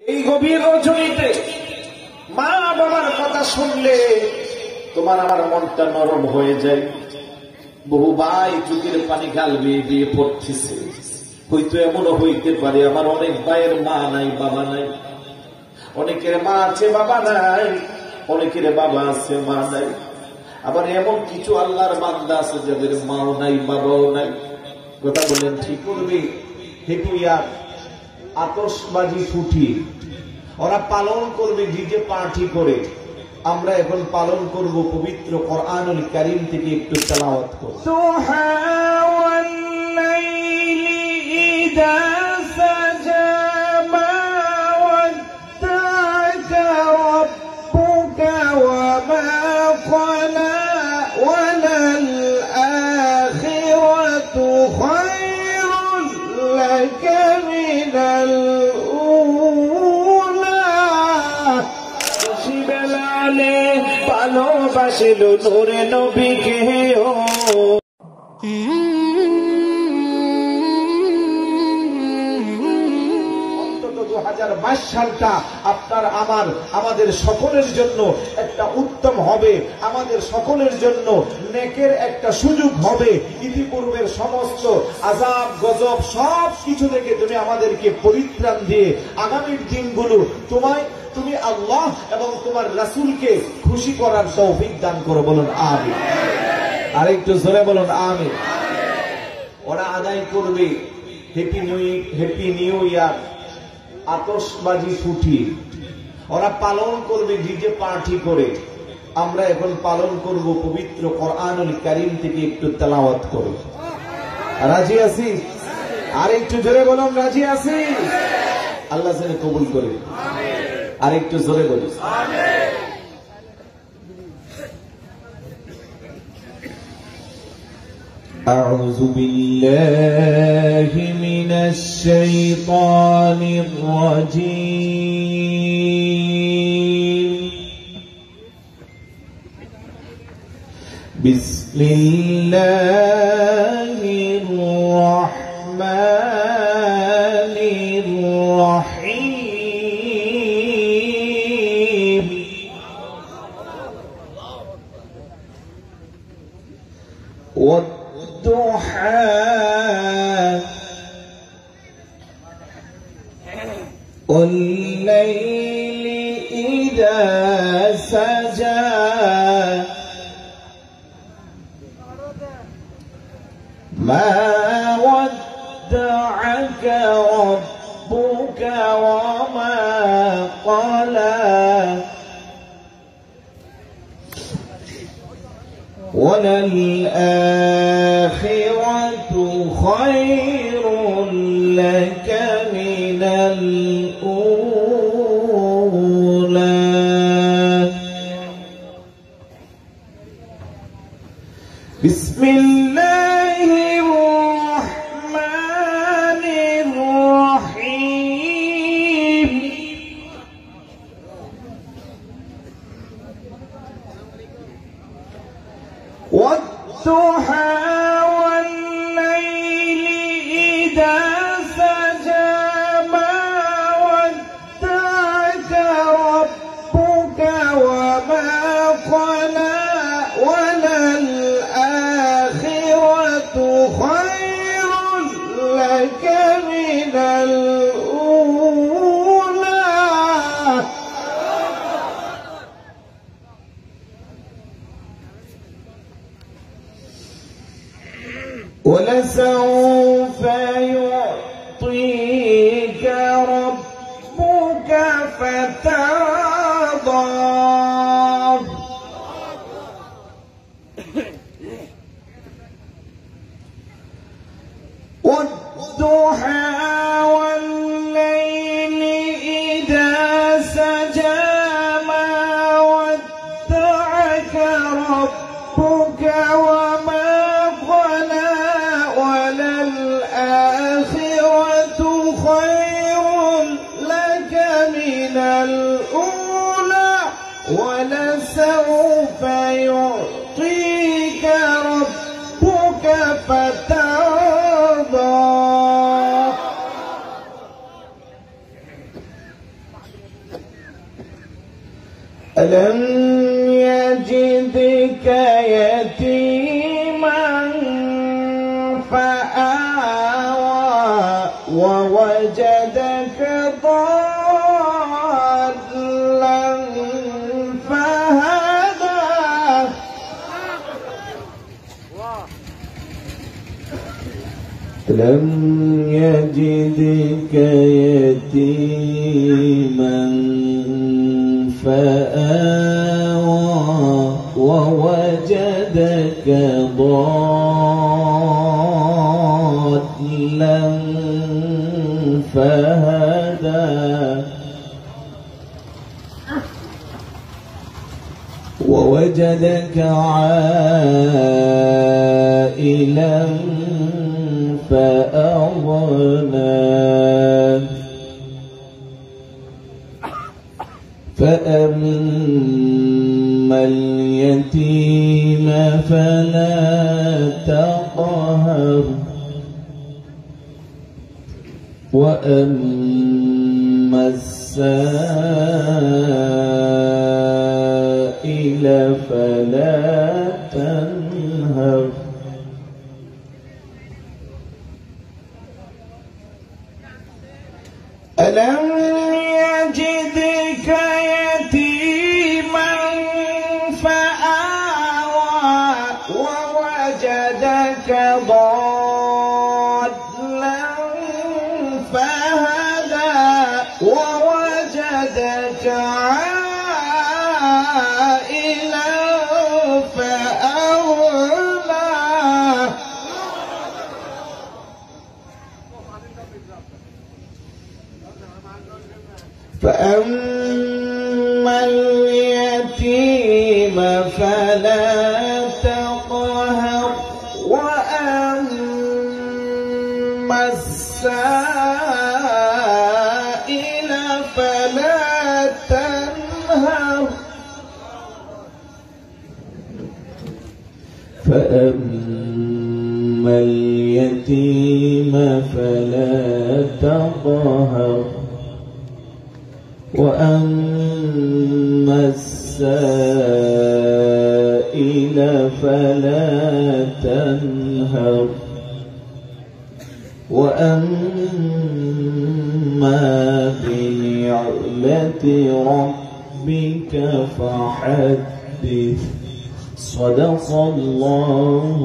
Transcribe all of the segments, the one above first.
এই গভীর রজনীতে মা বাবার কথা শুনলে তোমার আমার মনটা নরম হয়ে যায়। বহু ভাই চোখের পানি গাল বেয়ে বেয়ে পড়তেছে। হয়তো এমনও হইতে পারে আমার অনেক ভাইয়ের মা নাই, বাবা নাই। অনেকের মা আছে, বাবা নাই। অনেকের বাবা আছে, মা নাই। আবার এমন কিছু আল্লাহর বান্দা আছে যাদের মাও নাই, বাবাও নাই। কথা বলেন ঠিক করবে? হেঁটু ইয়ার আতশবাজি ফুটিয়ে ওরা পালন করবে ডিজে পার্টি করে। আমরা এখন পালন করব পবিত্র কোরআনুল কারীম থেকে একটু তেলাওয়াত করব। সুবহানাল লাইলি ইযা সাজা মা ওয়াদ্দা'কা রাব্বুকা ওয়া মা ক্বালা ওয়ালাল আখিরাতু খায়রুল লাকা মিনাল ভালোবাসিল নূরে নবীকে। অন্তত 2022 সালটা আপনার আমাদের সকলের জন্য একটা উত্তম হবে, আমাদের সকলের জন্য নেকের একটা সুযোগ হবে। ইতিপূর্বের সমস্ত আযাব গজব সব কিছু থেকে তুমি আমাদেরকে পরিত্রাণ দিয়ে আগামীর দিনগুলো তুমি আল্লাহ এবং তোমার রাসূলকে খুশি করার তৌফিক দান করো। বলুন আমিন। আরেকটু জোরে বলুন আমিন। ওরা আদায় করবে হ্যাপি নিউ ইয়ার আতশবাজি ফুটিয়ে, ওরা পালন করবে ডিজে পার্টি করে। আমরা এখন পালন করব পবিত্র কোরআনুল কারীম থেকে একটু তেলাওয়াত করব। রাজি আছি? আরেকটু জোরে বলুন রাজি আছি? আল্লাহ যেন কবুল করে। আরেকটু জোরে বলি আমিন। أعوذ بالله من الشيطان الرجيم. بسم الله الرحمن الرحيم. والضحى والليل إذا سجى ما ودعك ربك وما قلى وللآخرة خير لك من الأولى. بسم الله الرحمن الرحيم. والضحى والليل إذا سجى ما ودعك ربك وما قلى وللآخرة خير لك من الأولى. ولسوف يعطيك ربك فترضى. والضحى والليل إذا سجى ما ودعك ربك وما قلى وللآخرة خير لك من الأولى ولسوف يعطيك ربك فترضى. ألم يجدك يتيما فآوى ووجدك ضالا فهدى لم يجدك يتيما فآوى ووجدك ضالا فهدى ووجدك عائلا فأغنى فأما اليتيم فلا تقهر وأما السائل فلا تنهر ألم يجدك يتيما فآوى ووجدك ضالا فهدى ووجدك عائلا فأغنى فأما اليتيم فلا تقهر وأما السائل فلا تنهر فأما اليتيم فلا تقهر وأما السائل فلا تنهر وأما بنعمة ربك فحدث صدق الله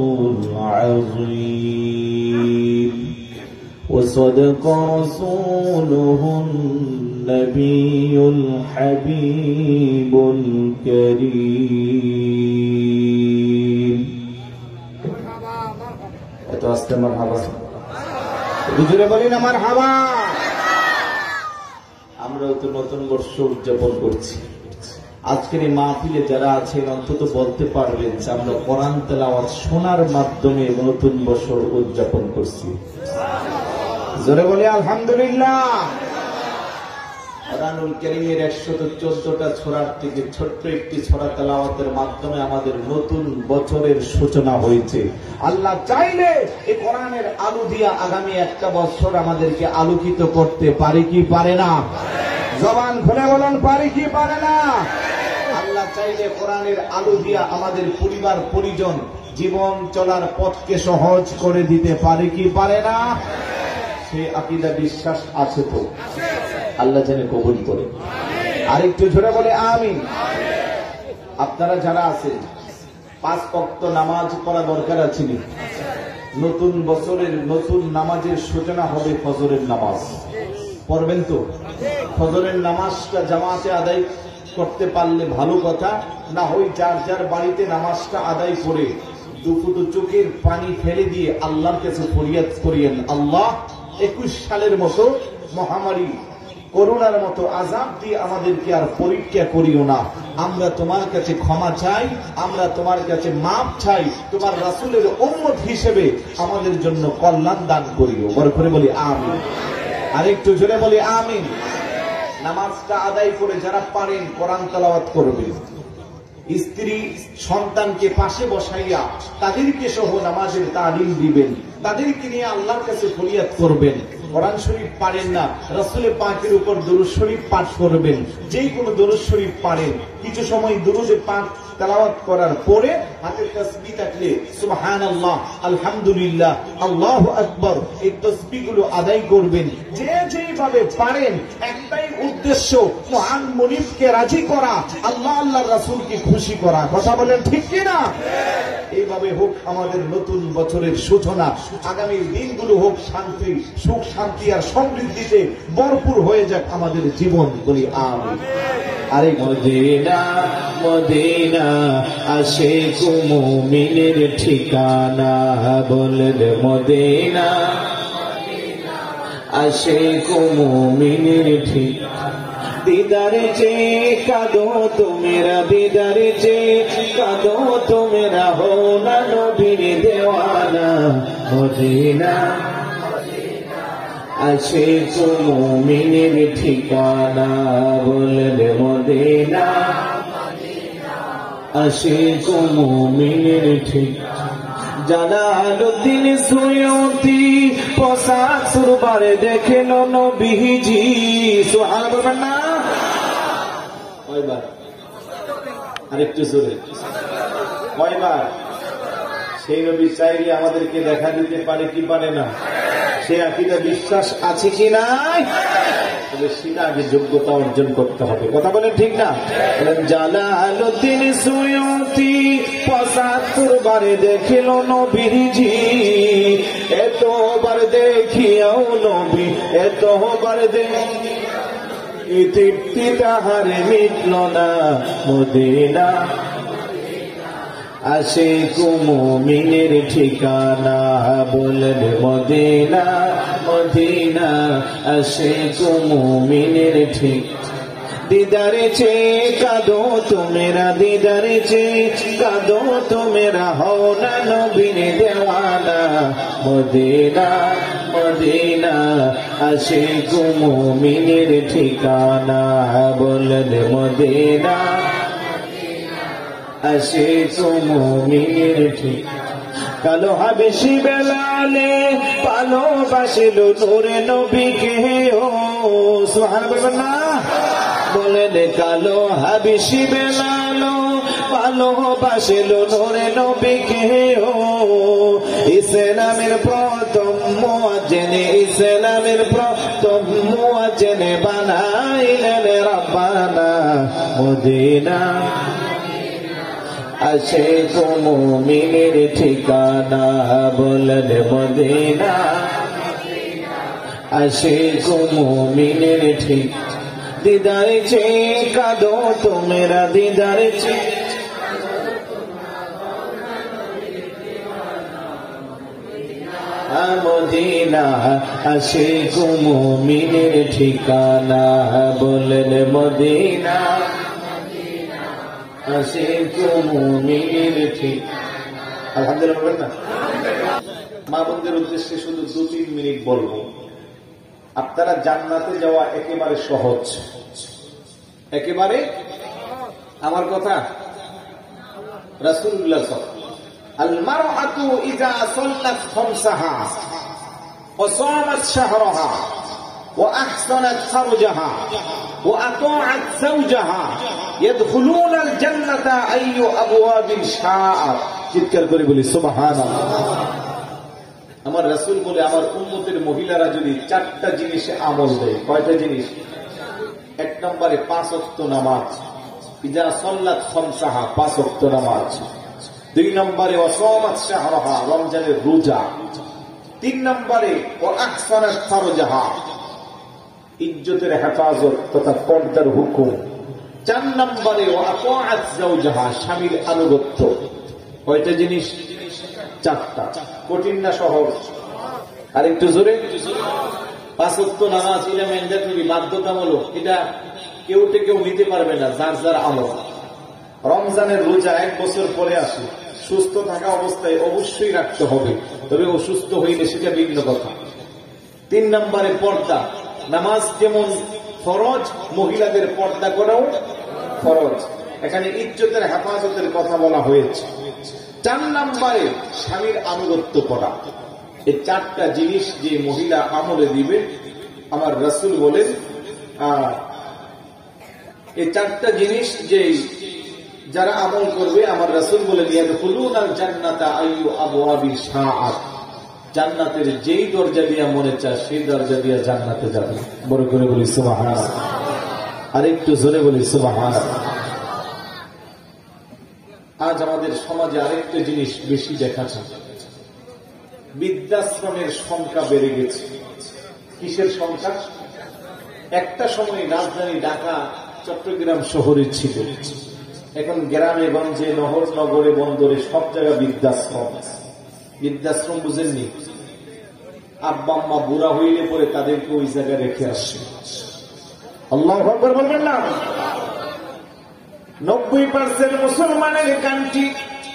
العظيم وصدق رسوله النبي الحبيب الكريم এত আস্তে মারহাবা জোরে বলি না মারহাবা আমরাও তো নতুন বর্ষ উদযাপন করছি আজকের এই মাহফিলে যারা আছেন অন্তত বলতে পারবেন যে আমরা কোরআন তেলাওয়াত শোনার মাধ্যমে নতুন বছর উদযাপন করছি জোরে বলি আলহামদুলিল্লাহ কোরআনুল কারীমের 114টা সূরার থেকে ছোট্ট একটি সূরা তেলাওয়াতের মাধ্যমে আমাদের নতুন বছরের সূচনা হয়েছে আল্লাহ চাইলে এই কোরআনের আলো দিয়া আগামী একটা বছর আমাদেরকে আলোকিত করতে পারে কি পারে না জবান খুলে বলুন পারে কি পারে না আল্লাহ চাইলে কোরআনের আলো দিয়া আমাদের পরিবার পরিজন জীবন চলার পথকে সহজ করে দিতে পারে কি পারে না সেই আকীদা বিশ্বাস আছে তো আল্লাহ জানে কবুল করে আরেকটু জোরে বলে আমিন আপনারা যারা আছেন 5 ওয়াক্ত নামাজ পড়া দরকার আছে নতুন বছরের নতুন নামাজের সূচনা হবে ফজরের নামাজ পড়বেন তো ফজরের নামাজটা জামাতে আদায় করতে পারলে ভালো কথা না হয় যার যার বাড়িতে নামাজটা আদায় করে দুফুটু চোখের পানি ফেলে দিয়ে আল্লাহর কাছে ফরিয়াদ করিয়েন আল্লাহ 21 সালের মতো মহামারী করোনার মতো আযাব দিয়ে আমাদেরকে আর পরীক্ষা করিও না আমরা তোমার কাছে ক্ষমা চাই আমরা তোমার কাছে মাপ চাই তোমার রাসূলের উম্মত হিসেবে আমাদের জন্য কল্যাণ দান করিও বড় করে বলি আমিন আরেকটু জোরে বলি আমিন নামাজটা আদায় করে যারা পারেন কোরআন তেলাওয়াত করবেন স্ত্রী সন্তানকে পাশে বসাইয়া তাদেরকে সহ নামাজের তালিম দিবেন তাদেরকে নিয়ে আল্লাহর কাছে ফরিয়াদ করবেন কোরআন শরীফ পারেন না, রাসূল পাকের উপর দুরূদ শরীফ পাঠ করবেন। যেই কোনো দুরূদ শরীফ পারেন, কিছু সময় দুরূদ পাক তেলাওয়াত করার পরে হাতে তাসবিহ থাকলে সুবহানাল্লাহ, আলহামদুলিল্লাহ, আল্লাহু আকবার, এই তাসবিহগুলো আদায় করবেন। যে যেভাবে পারেন, একটাই উদ্দেশ্য, মহান মুনিফকে রাজি করা, আল্লাহ আল্লাহর রাসূলকে খুশি করা। কথা বলেন ঠিক কি না? এইভাবে হোক আমাদের নতুন বছরের সূচনা, আগামী দিনগুলো হোক শান্তি, সুখ শান্তি আর সমৃদ্ধিতে ভরপুর হয়ে যাক আমাদের জীবন, বলি আমিন। আরে মদিনা মদিনা আশিক মুমিনের ঠিকানা, বলেন মদিনা আশিক মুমিনের ঠিকানা। दीदारे चे कादो तो मेरा, दीदारे चे कादो तो मेरा, हो ना नबीर दीवाना। मदीना आशिक मुमिनेर ठिकाना, बोलेन मदीना आशिक मुमिनेर ठिकाना। জালালউদ্দিন সুয়ুতি ৭৫ বারে দেখেন নবীজি। সুবহানাল্লাহ বলবেন না? কয়বার? আরেকটু জোরে, কয়বার? সেই নবী চাইলে আমাদেরকে দেখা দিতে পারে কি পারে না? সে আকীদা বিশ্বাস আছে কি নাই? তবে সেটা আগে যোগ্যতা অর্জন করতে হবে। কথা বলেন ঠিক না? জালালউদ্দিন সুয়ুতি ৭৫ বারে দেখিল নবীজি, এতবার দেখিয়াও নবী, এতবার দেখি তৃপ্তি তাহার মিটল না। মদিনা আশিক মুমিনের ঠিকানা, বলেন মদিনা মদিনা আশিক মুমিনের ঠিকানা। दीदारे चे कादो तो मेरा, दीदारे चे कादो तो मेरा, हो ना नबीर दीवाना। मदीना मदीना आशिक मुमिनेर ठिकाना, बोलेन मदीना आशिक मुमिनेर ठिकाना। কালো হাবেশি বেলালে ভালোবাসিল নূরে নবীকে, ও সুবহানাল্লাহ বলবেন না? বলেন কালো হাবেশি বেলালো ভালোবাসিল নূরে নবীকে, ও ইসলামের প্রথম মুয়াজ্জিন, ইসলামের প্রথম মুয়াজ্জিন বানাইলেন রব্বানা। মদিনা আশিক মুমিনের ঠিকানা, বলেন মদিনা আশিক মুমিনের ঠিকানা। दीदारे चे कादो तो मेरा, दीदारे चे मदीना आशिक मुमिनेर ठिकाना, बोलेन मदीना आशिक मुमिनेर ठिकाना। আলহামদুলিল্লাহ বলেন না? মা বোনদের উদ্দেশ্যে শুধু ২-৩ মিনিট বলবো। আপনারা জান্নাতে যাওয়া একেবারে সহজ, একেবারে আমার কথা রাসূলুল্লাহ সাল্লাল্লাহু আল মারআতু ইযা সাল্লাত খামসাহা ওয়া সামাত শাহরাহা ওয়া আহসানাত ফারজাহা ওয়া আতাআত যাওজাহা ইয়াদখুলুনাল জান্নাতা আইয়ু আবওয়াবিন শাআত। চিৎকার করে বলি সুবহানাল্লাহ। আমার রাসূল বলে আমার উম্মতের মহিলারা যদি ৪টা জিনিসে আমল দেয়, কয়টা জিনিস? ১ নম্বরে ৫ ওয়াক্ত নামাজ, ইজা সাল্লাত খামসাহা ৫ ওয়াক্ত নামাজ। ২ নম্বরে ওয়াসামাত শাহরাহা, রমজানের রোজা। ৩ নম্বরে ওয়া আহসানাত ফারজাহা, ইজ্জতের হেফাজত তথা পর্দার হুকুম। ৪ নম্বরে ওয়া আতাআত যাওজাহা, স্বামীর আনুগত্য। কয়টা জিনিস? ৪টা। কঠিন না সহজ? আর একটু জোরে। ৫ ওয়াক্ত নামাজ এটা ম্যান্ডেটরি, বাধ্যতামূলক। এটা কেউ নিতে পারবে না, যার যার আমল। রমজানের রোজা ১ বছর পরে আসে, সুস্থ থাকা অবস্থায় অবশ্যই রাখতে হবে, তবে অসুস্থ হইলে সেটা ভিন্ন কথা। ৩ নম্বরে পর্দা, নামাজ যেমন ফরজ, মহিলাদের পর্দা করাও ফরজ। এখানে ইজ্জতের হেফাজতের কথা বলা হয়েছে। ৪ নম্বরে স্বামীর আনুগত্য করা। এই চারটা জিনিস যে মহিলা আমলে দিবে, আমার রাসূল বলেন এই চারটা জিনিস যে যারা আমল করবে, আমার রাসূল বলেন ইয়াদখুলুনাল জান্নাতা আইয়ু আবওয়াবিশ শাআত, জান্নাতের যেই দরজা দিয়ে মনে চায় সেই দরজা দিয়ে জান্নাতে যাবে। বড় করে বলি সুবহানাল্লাহ, আর একটু জোরে বলি সুবহানাল্লাহ। আজ আমাদের সমাজে আরেকটা জিনিস বেশি দেখা যায়, বৃদ্ধাশ্রমের সংখ্যা বেড়ে গেছে। কিসের সংখ্যা? একটা সময় রাজধানী ঢাকা, চট্টগ্রাম শহরে ছিল, এখন গ্রামে গঞ্জে, নহর নগরে, বন্দরে সব জায়গায় বৃদ্ধাশ্রম। বৃদ্ধাশ্রম বুঝেননি? আব্বা আম্মা বুড়া হইলে পরে তাদেরকে ওই জায়গায় রেখে আসে। আল্লাহু আকবার বলবেন না? 90% মুসলমানের কান্ট্রি,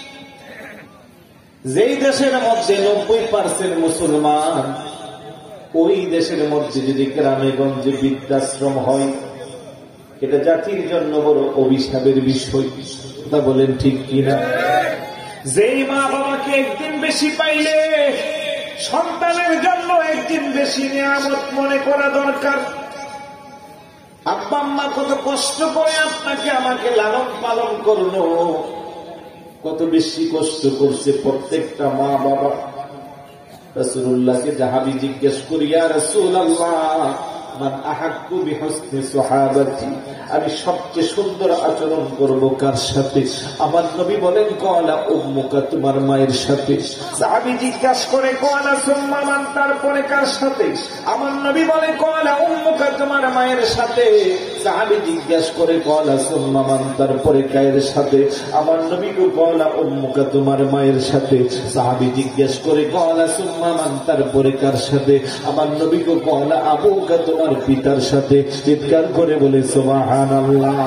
যেই দেশের মধ্যে 90% মুসলমান, ওই দেশের মধ্যে যদি গ্রামে গঞ্জে বৃদ্ধাশ্রম হয়, এটা জাতির জন্য বড় অভিশাপের বিষয়। কথা বলেন ঠিক কিনা? যেই মা বাবাকে একদিন বেশি পাইলে সন্তানের জন্য একদিন বেশি নিয়ামত মনে করা দরকার। আব্বা আম্মা কত কষ্ট করে আপনাকে আমাকে লালন পালন করলো, কত বেশি কষ্ট করছে প্রত্যেকটা মা বাবা। রাসূলুল্লাহকে সাহাবী জিজ্ঞেস করি, ইয়া রাসূলুল্লাহ মান আহাক্কু বিহুসনি সুহাবাতি, আমি সবচেয়ে সুন্দর আচরণ করব কার সাথে? আমার নবী বলেন ক্বালা উম্মুকা, তোমার মায়ের সাথে। সাহাবী জিজ্ঞাসা করে ক্বালা সুম্মা মান, তারপরে কার সাথে? আমার নবী বলে ক্বালা উম্মুকা, তোমার মায়ের সাথে। সাহাবী জিজ্ঞাসা করে ক্বালা সুম্মা মান, তারপরে কার সাথে? আমার নবী ক্বালা উম্মুকা, তোমার মায়ের সাথে। সাহাবী জিজ্ঞাসা করে ক্বালা সুম্মা মান, তারপরে কার সাথে? আমার নবী ক্বালা আবুকা, তোমার পিতার সাথে। চিৎকার করে বলে সুবহানাল্লাহ।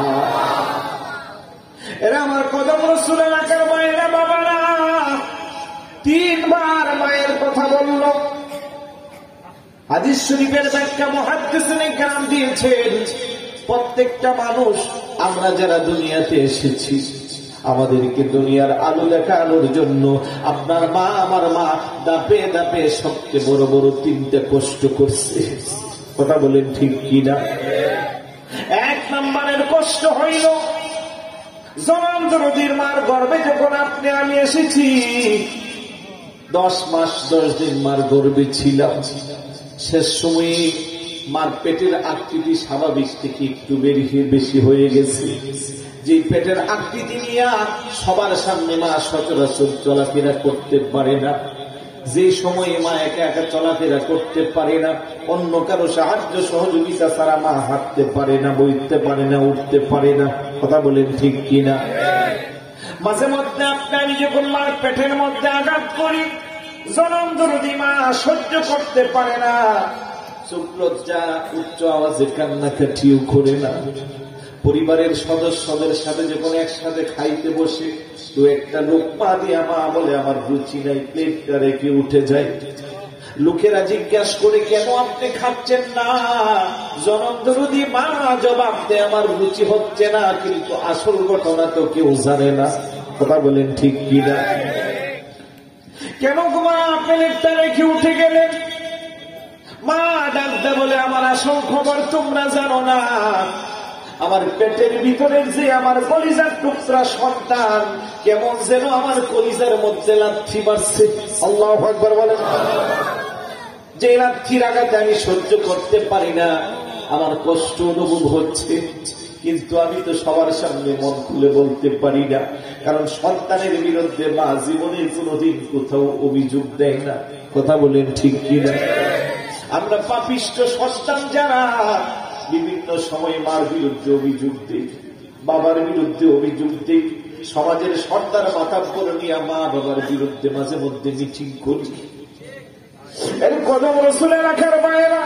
এরা আমার কদম রাসূল এলাকার মায়েরা বাবারা 3 বার মায়ের কথা বলল। হাদিস শরীফের ব্যাখ্যা মুহাদ্দিসিনে কেরাম দিয়েছেন, প্রত্যেকটা মানুষ, আমরা যারা দুনিয়াতে এসেছি, আমাদেরকে দুনিয়ার আলো দেখানোর জন্য আপনার মা আমার মা দাপে দাপে সবচেয়ে বড় বড় 3টা কষ্ট করছে। কথা বলেন ঠিক কিনা? 1 নম্বরের কষ্ট হইল জনম দরদির মার গর্ভে যখন আপনি আমি এসেছি, 10 মাস 10 দিন মার গর্ভে ছিলাম। শেষ সময়ে মার পেটের আকৃতি স্বাভাবিক থেকে একটু বেশি হয়ে গেছে। যে পেটের আকৃতি নিয়ে সবার সামনে মা সচরাচর চলাফেরা করতে পারে না, যে সময়ে মা একা একা চলাফেরা করতে পারে না, অন্য কারো সাহায্য সহযোগিতা ছাড়া মা হাঁটতে পারে না, বইতে পারে না, উঠতে পারে না। কথা বলেন ঠিক কিনা? মাঝে মধ্যে আমি যখন মার পেটের মধ্যে আঘাত করি, জনম দরদি মা সহ্য করতে পারে না, চোখ লজ্জা উচ্চ আওয়াজে কান্নাকাটিও করে না। পরিবারের সদস্যদের সাথে যখন একসাথে খাইতে বসে, তো একটা লোক পা দিয়া মা বলে আমার রুচি নাই, প্লেটটা রেখে উঠে যায়। লোকেরা জিজ্ঞাসা করে কেন আপনি খাচ্ছেন না? জনম দরদি মা জবাব দেয় আমার রুচি হচ্ছে না, কিন্তু আসল ঘটনা তো কেউ জানে না। কথা বলেন ঠিক কিনা? কেন মা প্লেটটা রেখে উঠে গেলেন? মা ডাকতে বলে আমার আসল খবর তোমরা জানো না। আমার পেটের ভিতরের যে আমার কলিজার টুকরা সন্তান কেমন যেন আমার কলিজার মধ্যে লাথি মারছে। আল্লাহু আকবার বলেন। যে লাথির আঘাতে আমি সহ্য করতে পারি না, আমার কষ্ট অনুভব হচ্ছে, কিন্তু আমি তো সবার সামনে মন খুলে বলতে পারি না, কারণ সন্তানের বিরুদ্ধে মা জীবনের কোনোদিন কোথাও অভিযোগ দেয় না। কথা বলেন ঠিক কিনা? আমরা পাপিষ্ঠ সন্তান যারা বিভিন্ন সময় মার বিরুদ্ধে অভিযোগ দেই, বাবার বিরুদ্ধে অভিযোগ দেই, সমাজের সর্দার মাথা করে নিয়ে মা বাবার বিরুদ্ধে মাঝে মধ্যে মিটিং করি। এর কদম রাসূল রাখার বাইরা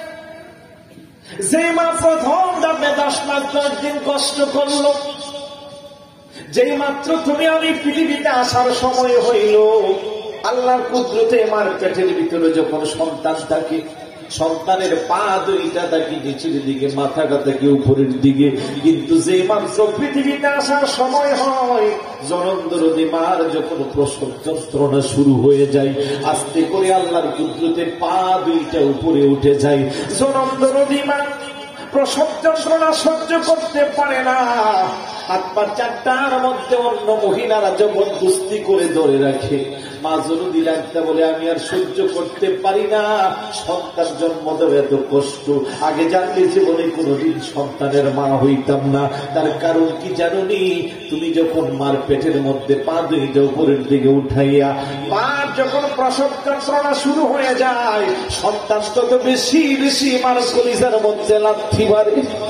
যে মা প্রথম ধাপে 10 মাস 10 দিন কষ্ট করলো, যেই মাত্র তুমি আমি পৃথিবীতে আসার সময় হইল, আল্লাহর কুদরতে মার পেটের ভিতরে যখন সন্তান থাকে, সন্তানের পা দুইটা তাকে নিচের দিকে, মাথাটা তাকে উপরের দিকে। কিন্তু যে মাত্র পৃথিবীতে আসার সময় হয়, জনমদরদী মার যখন প্রসব যন্ত্রণা শুরু হয়ে যায়, আস্তে করে আল্লাহর কুদরতে পা দুইটা উপরে উঠে যায়। জনমদরদী মা প্রসব যন্ত্রণা সহ্য করতে পারে না, হাত পা চারটার মধ্যে অন্য মহিলারা জবরদস্তি করে ধরে রাখে। মা জরুরি লাগতে বলে, আমি আর সহ্য করতে পারি না, সন্তান জন্ম দেবে এত কষ্ট, আগে জানলে জীবনে কোনোদিন সন্তানের মা হইতাম না। তার কারণ কি জানুনি? তুমি যখন মার পেটের মধ্যে পা দুইটা উপরের দিকে উঠাইয়া মার যখন প্রসব যন্ত্রণা শুরু হয়ে যায়, সন্তান তত বেশি বেশি মার কলিজার মধ্যে লাথি মারে।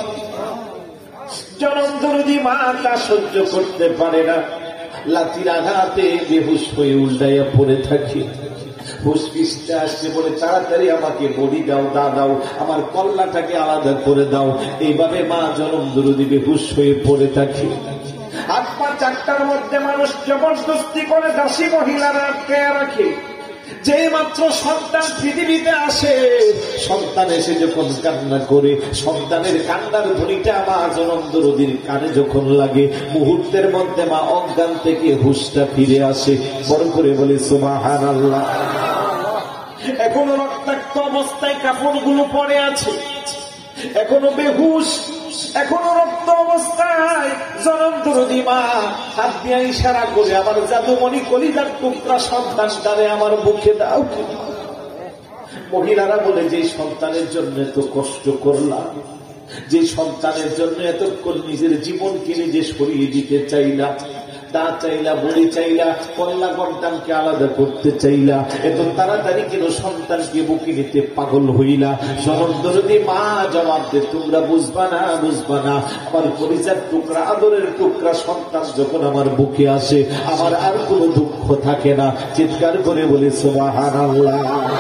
জনমদরদী মা তা সহ্য করতে পারে না, লাঠির আঘাতে বেহুশ হয়ে উল্টাইয়া পড়ে থাকে। হুশ ফিসতে আসছে, বলে তাড়াতাড়ি আমাকে বডি দাও, দাও, আমার কল্লাটাকে আলাদা করে দাও। এইভাবে মা জনমদরদী বেহুশ হয়ে পড়ে থাকে। হাত পা চারটার মধ্যে মানুষ জবরদস্তি করে দাসী মহিলারা আটকে রাখে। যে মাত্র সন্তান পৃথিবীতে আসে, সন্তান এসে যখন কান্না করে, সন্তানের কান্নার ধ্বনিটা মা জনমদরদীর কানে যখন লাগে, মুহূর্তের মধ্যে মা অজ্ঞান থেকে হুঁশটা ফিরে আসে। বড় করে বলে সুবহানাল্লাহ। এখনো রক্তাক্ত অবস্থায় কাপড়গুলো পড়ে আছে, এখনো বেহুশ, এখনো রক্ত অবস্থায়। জনমদরদী মা হাত দিয়ে ইশারা করে, আমার জাদুমণি কলিজার টুকরা সন্তানটারে আমার বুকে দাও। মহিলারা বলে, যে সন্তানের জন্য এত কষ্ট করলাম, যে সন্তানের জন্য এতক্ষণ নিজের জীবনকে নিজে সরিয়ে দিতে চাইলা, তা চাইলা, বলি চাইলা, কল্লা সন্তানকে আলাদা করতে চাইলা, এত তাড়াতাড়ি কেন সন্তানকে বুকে নিতে পাগল হইলা? জনমদরদী মা জবাব দে, তোমরা বুঝবা না, বুঝবা না। আমার কলিজার টুকরা, আদরের টুকরা সন্তান যখন আমার বুকে আসে, আমার আর কোনো দুঃখ থাকে না। চিৎকার করে বলে সুবহানাল্লাহ।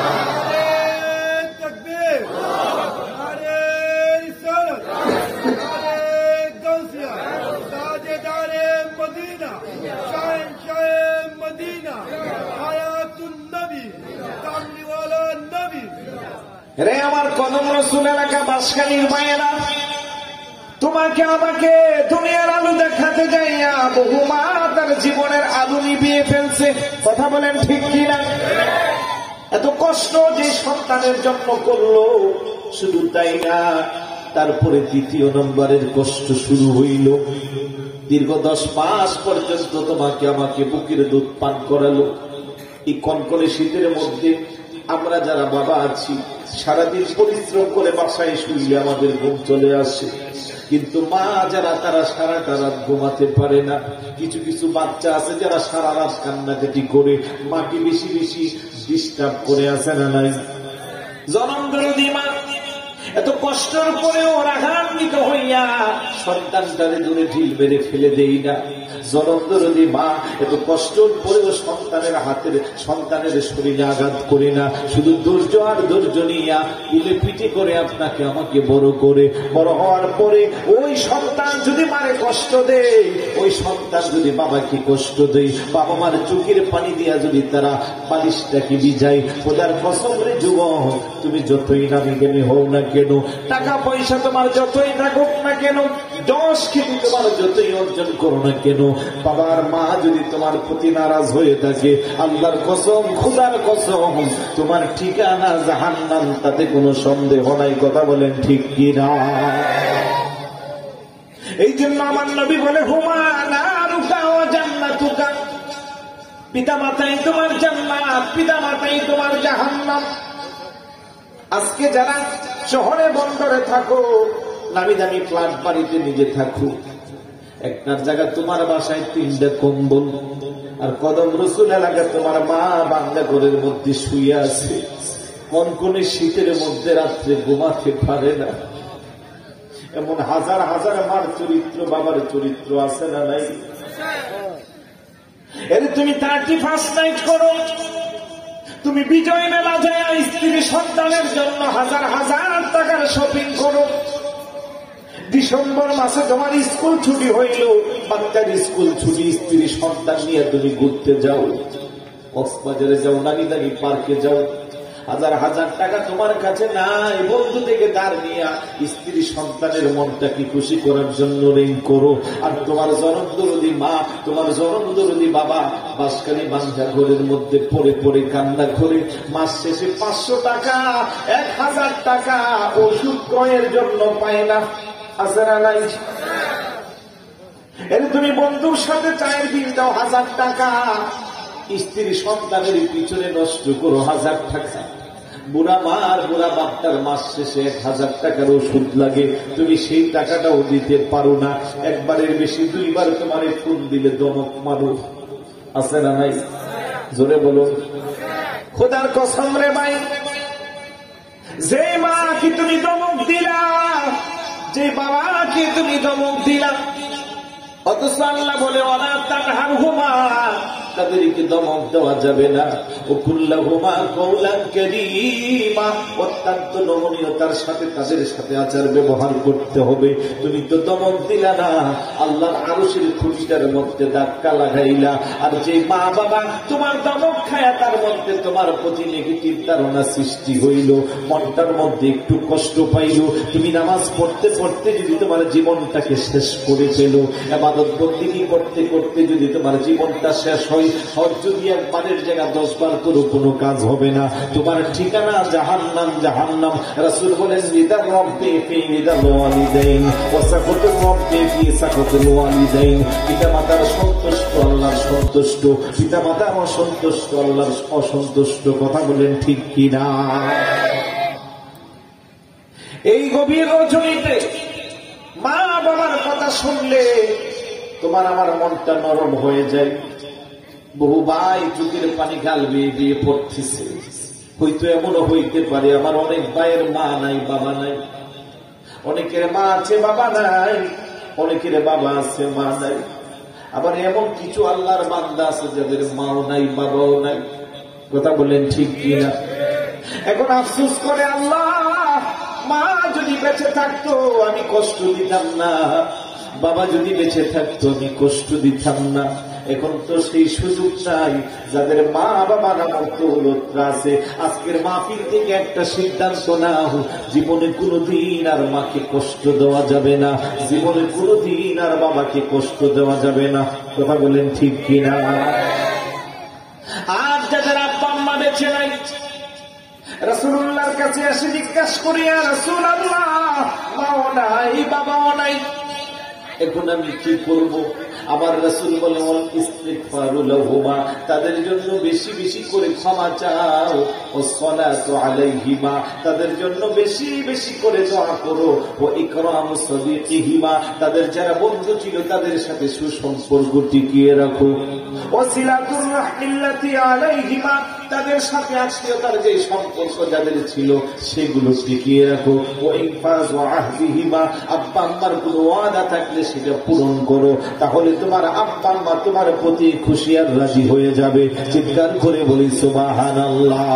রে আমার কদম রসুল এলাকা বাসখালীর মায়েরা, তোমাকে আমাকে দুনিয়ার আলো দেখাতে যাইয়া বহু মা তার জীবনের আলো নিভিয়ে ফেলছে। কথা বলেন ঠিক কিনা? এত কষ্ট যে সন্তানের জন্য করলো, শুধু তাই না, তারপরে দ্বিতীয় নম্বরের কষ্ট শুরু হইল। দীর্ঘ 10 মাস পর্যন্ত তোমাকে আমাকে বুকের দুধ পান করালো। এই কনকনে শীতের মধ্যে আমরা যারা বাবা আছি, সারাদিন পরিশ্রম করে বাসায় শুইলে আমাদের ঘুম চলে আসে, কিন্তু মা যারা, তারা সারাটা রাত ঘুমাতে পারে না। কিছু কিছু বাচ্চা আছে যারা সারা রাত কান্নাকাটি করে মাকে বেশি বেশি ডিস্টার্ব করে, আসে না নাই? জনমদরদী মা এত কষ্টের পরেও রাগান্বিত হইয়া সন্তানটারে দূরে ঢিল মেরে ফেলে দেই না। জনমদরদী মা এত কষ্টের পরেও সন্তানের হাতের, সন্তানের শরীরে আঘাত করে না, শুধু ধৈর্য আর ধৈর্য নিয়া কুলে পিঠে করে আপনাকে আমাকে বড় করে, বড় হওয়ার পরে ওই সন্তান যদি মারে কষ্ট দেয়, ওই সন্তান যদি বাবাকে কষ্ট দেয়, বাবা মার চোখের পানি দিয়া যদি তারা বালিশটাকে ভিজায়, খোদার কসম রে যুবক, তুমি যতই নামি জ্ঞানী হও না কেন, টাকা পয়সা তোমার যতই থাকুক না কেন, যশ খ্যাতি তোমার যতই অর্জন করো না কেন, বাবার মা যদি তোমার প্রতি নারাজ হয়ে থাকে, আল্লাহর কসম, খোদার কসম, তোমার ঠিকানা জাহান্নাম, তাতে কোনো সন্দেহ নাই। কথা বলেন ঠিক কিনা? এই জন্য আমার নবী বলে, হুমা নারুকা ওয়া জান্নাতুকা, পিতা মাতাই তোমার জান্নাত, পিতা মাতাই তোমার জাহান্নাম। আজকে যারা শহরে বন্দরে থাকো, নামি দামি ফ্ল্যাট বাড়িতে নিজে থাকো, একটার জায়গা তোমার বাসায় 3টা কম্বল, আর কদম রসুল এলাকা তোমার মা বাংলা ঘরের মধ্যে শুয়ে আছে, কনকনে শীতের মধ্যে রাত্রে ঘুমাতে পারে না। এমন হাজার হাজার মার চরিত্র, বাবার চরিত্র আছে না নাই? এর তুমি 31st নাইট করো, তুমি বিজয় মেলা যায় স্ত্রী সন্তানের জন্য হাজার হাজার টাকার শপিং করো। ডিসেম্বর মাসে তোমার স্কুল ছুটি হইল, বাচ্চার স্কুল ছুটি, স্ত্রী সন্তান নিয়ে তুমি ঘুরতে যাও, কক্সবাজারে যাও, নানি পার্কে যাও, হাজার হাজার টাকা তোমার কাছে নাই, বন্ধু থেকে ধার নিয়া স্ত্রী সন্তানের মনটা কি খুশি করার জন্য ঋণ করো। আর তোমার জনম দরদি মা, তোমার জনম দরদি বাবা বাসকালী বান্ধা ঘরের মধ্যে পড়ে পড়ে কান্না করে মাস শেষে 500 টাকা 1000 টাকা ওষুধ ক্রয়ের জন্য পায় না। আছে না নাই? তুমি বন্ধুর সাথে চায়ের বিল দাও 1000 টাকা, স্ত্রী সন্তানের পিছনে নষ্ট করো 1000 টাকা। বুড়া মার বুড়া বাপটার মাস শেষে 1000 টাকার ওষুধ লাগে, তুমি সেই টাকাটাও দিতে পারো না। একবারের বেশি 2 বার তোমারে ফোন দিলে দমক মারো। আছে না নাই? জোরে বলো। খোদার কসম রে ভাই, যে মা কি তুমি দমক দিলা, যে বাবাকে তুমি দমক দিলা, অথচ আল্লাহ বলে ওয়ালা তানহারহুমা, তাদেরকে দমক দেওয়া যাবে না। ওকুল্লাহুমা কওলান কারীমা, অত্যন্ত নমনীয়তার সাথে তাদের সাথে আচার ব্যবহার করতে হবে। তুমি তো দমক দিলা না, আল্লাহর আরশের খুঁটিটার মধ্যে ধাক্কা লাগাইলা। আর যে মা বাবা তোমার দমক খায়া তার মধ্যে তোমার প্রতি নেগেটিভ ধারণা সৃষ্টি হইল, মনটার মধ্যে একটু কষ্ট পাইল, তুমি নামাজ পড়তে পড়তে যদি তোমার জীবনটাকে শেষ করে ফেল, ইবাদত বন্দেগী করতে করতে যদি তোমার জীবনটা শেষ হয়, হজ যদি একবারের জায়গা 10 বার করো কোনো কাজ হবে না, তোমার ঠিকানা জাহান্নাম জাহান্নাম। রাসূল বলেন রিদা রব্বি ফি রিদাল ওয়ালিদাইন ওয়া সাখাতুর রব্বি ফি সাখাতুল ওয়ালিদাইন। পিতা মাতার সন্তুষ্ট আল্লাহর সন্তুষ্ট, পিতা মাতার অসন্তুষ্ট আল্লাহর অসন্তুষ্ট। কথা বলেন ঠিক কিনা? এই গভীর রজনীতে মা বাবার কথা শুনলে তোমার আমার মনটা নরম হয়ে যায়। বহু ভাই চোখের পানি গাল বেয়ে বেয়ে পড়তেছে। হয়তো এমনও হইতে পারে আমার অনেক ভাইয়ের মা নাই বাবা নাই, অনেকের মা আছে বাবা নাই, অনেকের বাবা আছে মা নাই। আবার এমন কিছু আল্লাহর বান্দা আছে যাদের মাও নাই বাবাও নাই। কথা বলেন ঠিক কিনা? এখন আফসোস করে আল্লাহ, মা যদি বেঁচে থাকতো আমি কষ্ট দিতাম না, বাবা যদি বেঁচে থাকতো আমি কষ্ট দিতাম না। এখন তো সেই সুযোগ নাই। যাদের মা বাবা নামক দৌলতরা আছে, আজকের মাহফিল থেকে একটা সিদ্ধান্ত নাও, জীবনে কোনোদিন আর মাকে কষ্ট দেওয়া যাবে না, জীবনে কোনোদিন আর বাবাকে কষ্ট দেওয়া যাবে না। কথা বলেন ঠিক কিনা? আর যাদের আব্বা আম্মা বেঁচে নাই, রাসূলুল্লাহর কাছে এসে জিজ্ঞাসা করি, ইয়া রাসূলুল্লাহ, মাও নাই বাবাও নাই, এখন আমি কি করব? আবার রাসূল বলেন ইস্তিগফারু লাহুমা, তাদের জন্য বেশি বেশি করে ক্ষমা চাও, ও সালাতু আলাইহিমা, তাদের জন্য বেশি বেশি করে দোয়া করো, ও ইকরামু সাদিকিহিমা, তাদের যারা বন্ধু ছিল তাদের সাথে সুসম্পর্ক টিকিয়ে রাখো, ও সিলাতুর রাহমিল্লাতি আলাইহিমা, তাদের সাথে আত্মীয়তার যে সম্পর্ক যাদের ছিল সেগুলো টিকিয়ে রাখো, ও ইনফাযু আহদিহিমা, আব্বা আম্মার কোনো ওয়াদা থাকলে সেটা পূরণ করো, তাহলে তোমার আব্বা আম্মা তোমার প্রতি খুশি আর রাজি হয়ে যাবে। চিৎকার করে বলি সুবহানাল্লাহ।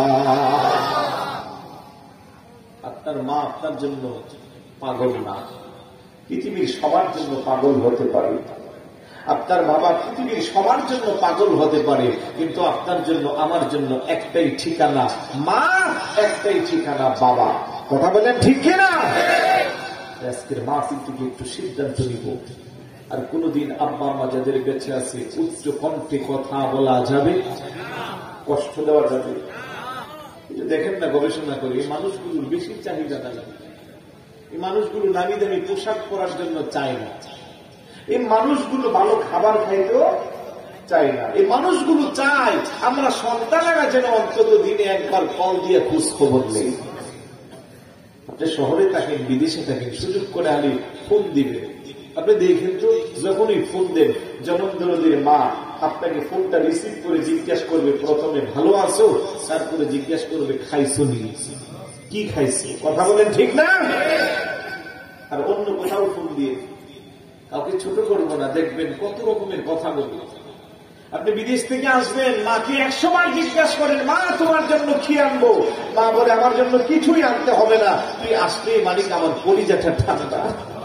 আপনার মা আপনার জন্য পাগল না, পৃথিবীর সবার জন্য পাগল হতে পারে। আপনার বাবা পৃথিবীর সবার জন্য পাগল হতে পারে, কিন্তু আপনার জন্য আমার জন্য একটাই ঠিকানা মা, একটাই ঠিকানা বাবা। কথা বলেন ঠিক কিনা? আজকের মাহফিল থেকে একটু সিদ্ধান্ত নিব, আর কোনদিন আব্বা আম্মা যাদের বেঁচে আছে উচ্চ কণ্ঠে কথা বলা যাবে, কষ্ট দেওয়া যাবে। দেখেন না, গবেষণা করে এই মানুষগুলোর বেশি চাহিদা নাই। এই মানুষগুলো দামি দামি পোশাক পরার জন্য চায় না, এই মানুষগুলো ভালো খাবার খাইতেও চায় না। এই মানুষগুলো চায় আমরা সন্তানেরা যেন অন্তত দিনে একবার কল দিয়ে খোঁজ খবর নেই। আপনি শহরে থাকেন, বিদেশে থাকেন, সুযোগ করে আলি ফোন দিবে। আপনি দেখেন তো, যখনই ফোন দেন জনমদরদির মা আপনাকে ফোনটা রিসিভ করে জিজ্ঞাসা করবে, প্রথমে ভালো আছো, তারপরে জিজ্ঞাসা করবে খাইছো নি, কি খাইছো। কথা বলেন ঠিক না? আর অন্য কোথাও ফোন দিয়ে কাউকে ছোট করবো না, দেখবেন কত রকমের কথা বলবে। আপনি বিদেশ থেকে আসবেন, মাকে 100 বার জিজ্ঞাসা করেন, মা তোমার জন্য কি আনবো? মা বলে আমার জন্য কিছুই আনতে হবে না, তুই আসলেই মালিক আমার কলিজাটা ঠান্ডা।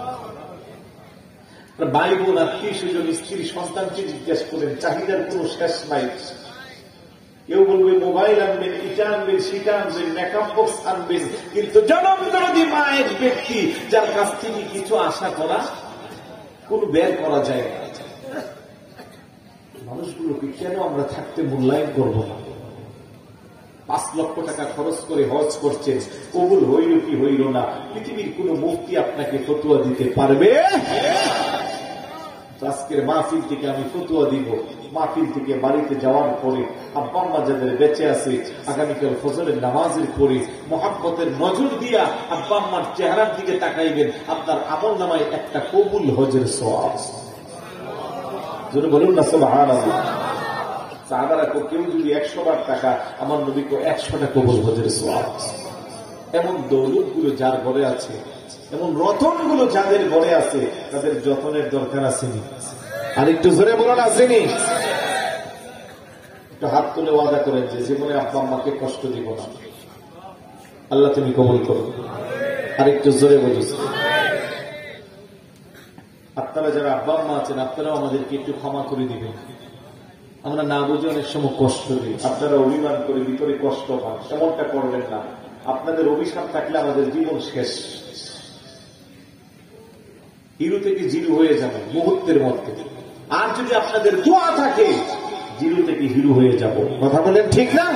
ভাই বোন, আত্মীয় স্বজন, স্ত্রী, সন্তানকে জিজ্ঞাসা করেন, চাহিদার কোন শেষ নাই। কেউ বলবে মোবাইল আনবেন, ইটা আনবেন, সেটা আনবেন, মেকআপ বক্স আনবেন, কিন্তু জনমদরদী মা এক ব্যক্তি যার কাছ থেকে কিছু আশা করা, কোন বের করা যায় না। মানুষগুলোকে কেন আমরা থাকতে মূল্যায়ন করবো না? 5 লক্ষ টাকা খরচ করে হজ করছেন, কবুল হইল কি হইল না, পৃথিবীর কোন মুফতি আপনাকে ফতোয়া দিতে পারবে? আজকের মাহফিল থেকে আমি ফতোয়া দিব, মাহফিল থেকে বাড়িতে যাওয়ার পরে আব্বা আম্মা যাদের বেঁচে আছে, আগামীকাল ফজরের নামাজের পরে মুহাব্বতের নজর দিয়া আব্বা আম্মার চেহারার দিকে তাকাইবেন, আপনার আমল নামায় একটা কবুল হজের সওয়াব। যদি বলুন না সুবহানাল্লাহ। সাহাবারা কেউ যদি 100 বার টাকা, আমার নবীকে 100টা কবুল হজের সওয়াব। এমন দৌলত গুলো যার ঘরে আছে, এমন রতন গুলো যাদের ঘরে আছে, তাদের যতনের দরকার আসেনি? আর একটু জোরে বলুন আসেনি? একটু হাত তুলে ওয়াদা করেন যে জীবনে আব্বা আম্মাকে কষ্ট দিব না, আল্লাহ তুমি কবুল করো। আর একটু জোরে বলুন। আপনারা যারা আব্বা আম্মা আছেন, আপনারাও আমাদেরকে একটু ক্ষমা করে দিবেন। আমরা না বুঝে অনেক সময় কষ্ট দিই, আপনারা অভিমান করে ভিতরে কষ্ট পান, এমনটা করবেন না। আপনাদের অভিশাপ থাকলে আমাদের জীবন শেষ, হিরো থেকে জিরো হয়ে যাবে মুহূর্তের মধ্যে। আর যদি আপনাদের দোয়া থাকে, জিরো থেকে হিরো হয়ে যাব। কথা বলেন ঠিক না?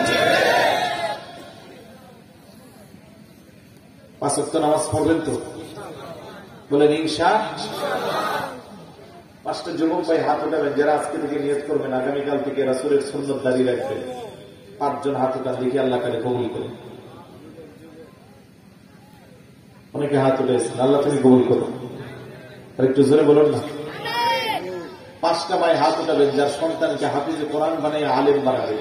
5 ওয়াক্ত নামাজ পড়বেন তো? বলেন ইনশাআল্লাহ। 5টা যুবক ভাই হাত উঠাবেন যারা আজকে থেকে নিয়ত করবেন আগামীকাল থেকে রাসূলের সুন্নাত দাঁড়িয়ে রাখবেন। 5 জন হাত উঠান, দেখি আল্লাহ কারে কবুল করে। অনেকে হাত উঠেছেন, আল্লাহ তুমি কবুল করো। আর একটু জোরে বলুন না। 5টা ভাই হাত উঠাবেন যার সন্তানকে হাফিজে কোরআন বানিয়ে আলেম বানাবে।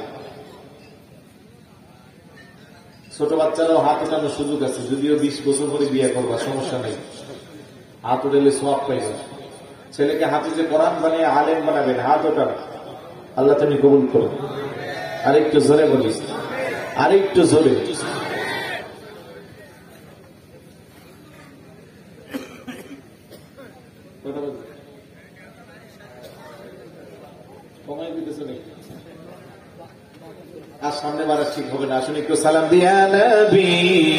ছোট বাচ্চারাও হাত উঠানোর সুযোগ আছে, যদিও 20 বছর পরে বিয়ে করবা, সমস্যা নেই, হাত উঠালে সওয়াব পাইবা। ছেলেকে হাফিজে কোরআন বানিয়ে আলেম বানাবেন, হাত ওঠান, আল্লাহ তুমি কবুল করো। আর একটু জোরে বলিস, আর একটু জোরে। আর সামনে বাড়া ঠিক হবে না, আসুন একটু সালাম দিয়া নবী।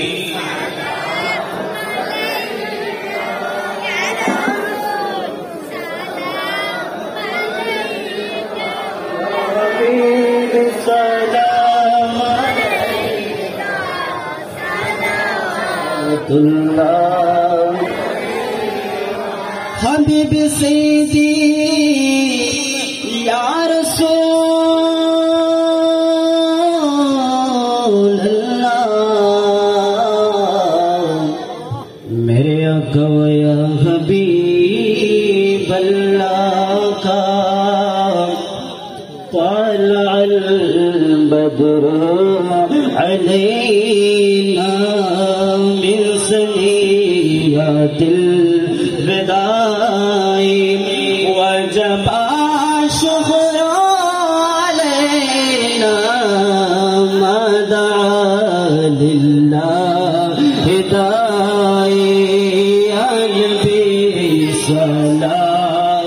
হাবিব সৈয়দি ইয়া রাসূলুল্লাহ, মেরে আকা ইয়া হাবিবাল্লাহ কা তালাল বদর আলাইনা মিন সনিয়াতিল বিদাই ওয়াজব শুকর আলাইনা মাদা লিল্লাহ হিদাই ইয়া নবী সালাম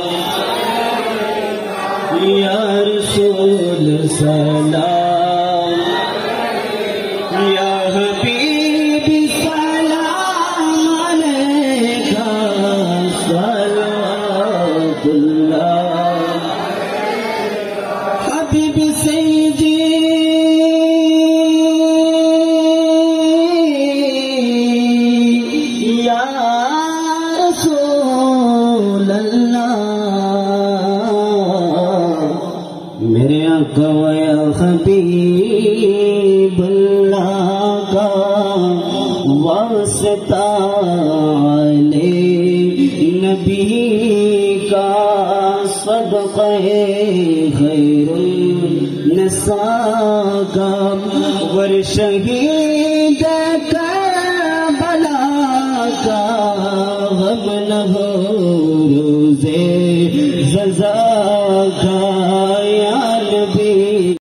ইয়া রাসূল সালাম ইয়া হাবিব সালাম আলাইকা সালাতুল্লাহ হাবিব সাইয়্যিদি ইয়া রাসূলুল্লাহ, मेरे आका या हबीबुल्लाह का वास्ता ले नबी का सदक़े खैरुन नसा का वर शहीद करबला का गम न हो